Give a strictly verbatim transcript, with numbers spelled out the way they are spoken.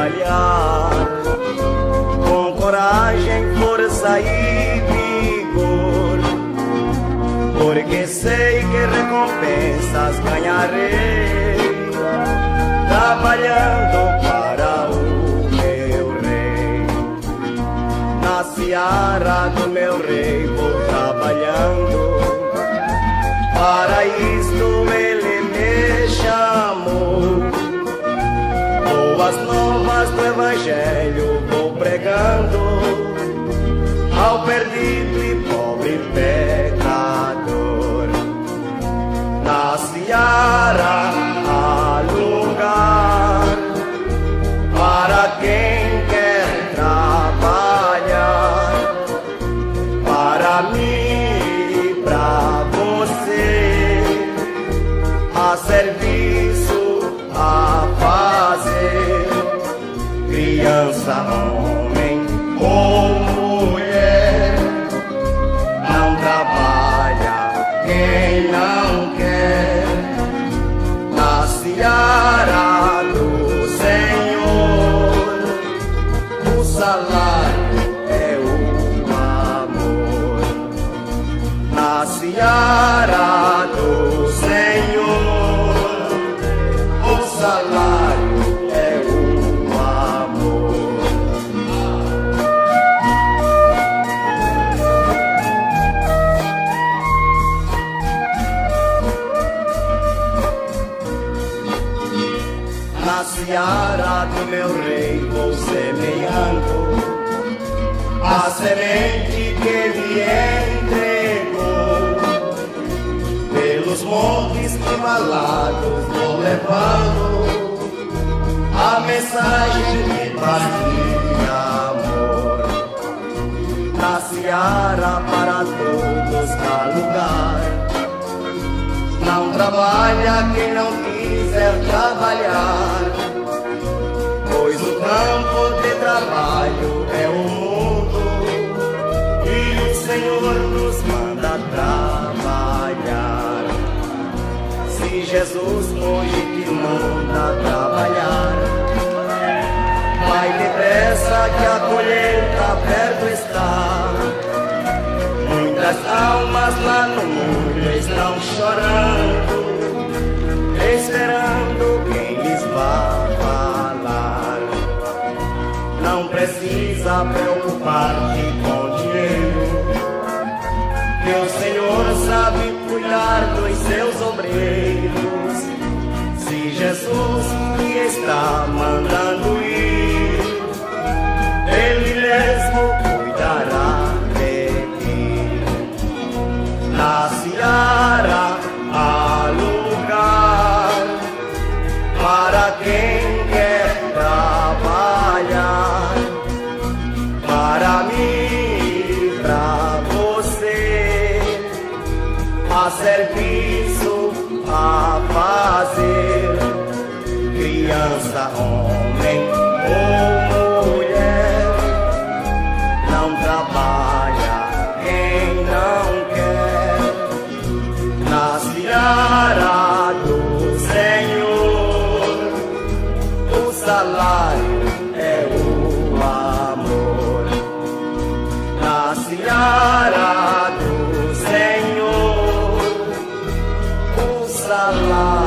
trabalhar com coragem, força e vigor, porque sei que recompensas ganharei trabalhando para o meu rei. Na seara do meu rei vou trabalhando, para isto ele me chamou. Boas novas do evangelho vou pregando ao perdido e pobre pecador. Na seara há lugar para quem quer trabalhar, para mim e para você, a serviço a fazer. Criança, homem ou mulher, não trabalha quem não quer. Na seara do Senhor, o salário é o amor. Na seara do Senhor, o salário é o amor. Na seara do meu rei vou semeando a semente que ele entregou. Pelos montes e valados vou levando a mensagem de paz e amor. Na seara para todos há lugar, não trabalha quem não quiser trabalhar, pois o campo de trabalho é o mundo e o Senhor nos manda trabalhar. Se Jesus hoje te manda trabalhar, vai depressa que a colheita perto está. Muitas almas lá no mundo estão chorando, esperando quem lhes vá falar. Não precisa preocupar-te com dinheiro, que o Senhor sabe cuidar dos seus obreiros. Se Jesus te está mandando ir, Ele mesmo cuidará de ti. Na seara há lugar para quem quer trabalhar, para mim e para você, a serviço a fazer. Criança, homem ou mulher, não trabalha quem não quer. Na seara do Senhor, o salário é o amor. Na seara do Senhor, o salário